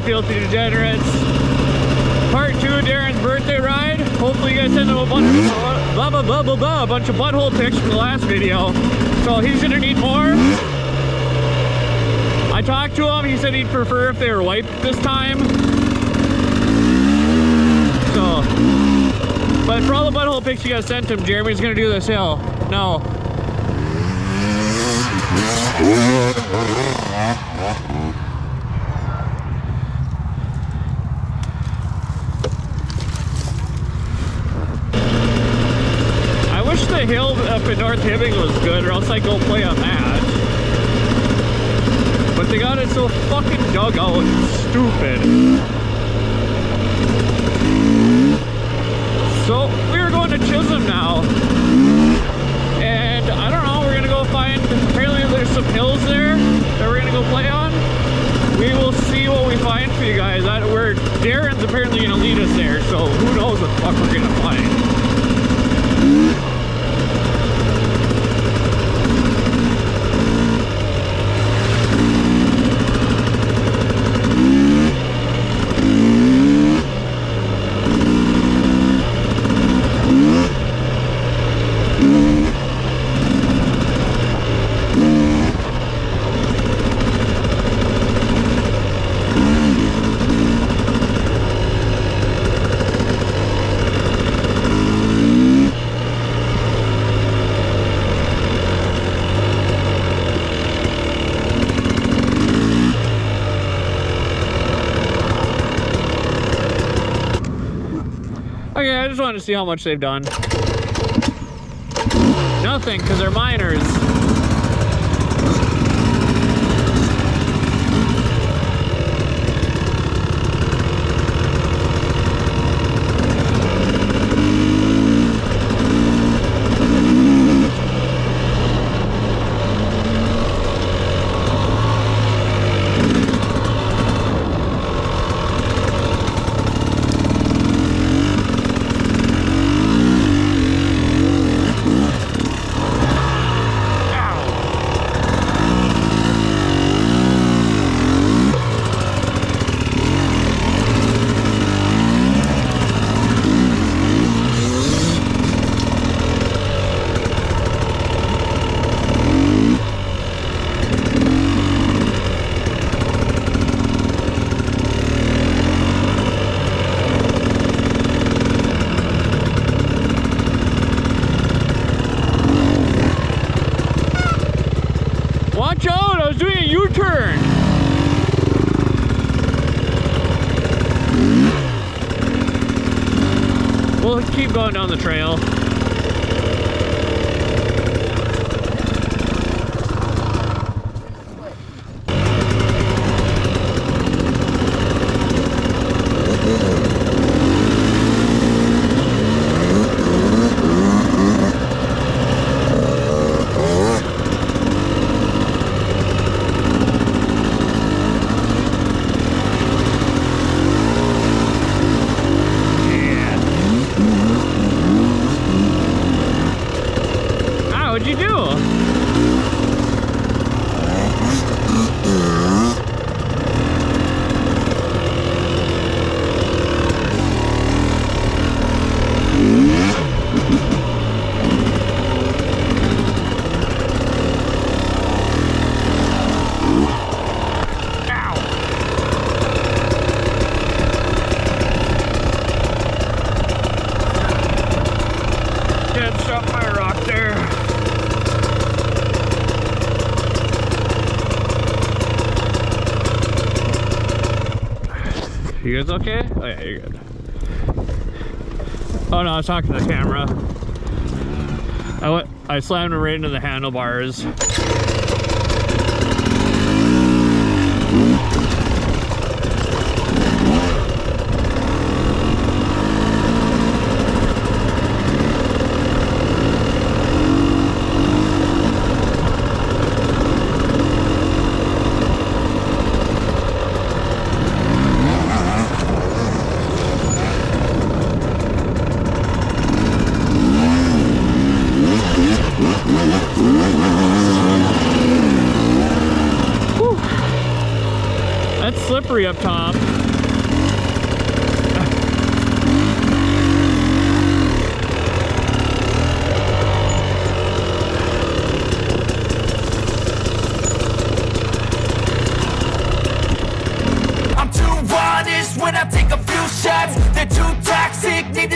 Filthy Degenerates. Part 2 of Darren's birthday ride. Hopefully you guys sent him a bunch of a bunch of butthole pics from the last video. So he's gonna need more. I talked to him, he said he'd prefer if they were wiped this time. So, but for all the butthole pics you guys sent him, Jeremy's gonna do this hill. No. I wish the hill up in North Hibbing was good, or else I'd go play a match. But they got it so fucking dug out. It's stupid. So we were going to Chisholm now. And I don't know, we're gonna go find, apparently there's some hills there that we're gonna go play on. We will see what we find for you guys. Where Darren's apparently gonna lead us there, so who knows what the fuck we're gonna find. Okay, I just wanted to see how much they've done. Nothing, because they're miners. Watch out, I was doing a U-turn. We'll keep going down the trail. What'd you do? You guys okay? Oh yeah, you're good. Oh no, I was talking to the camera. I slammed it right into the handlebars. slippery up top. I'm too honest when I take a few shots. They're too toxic, need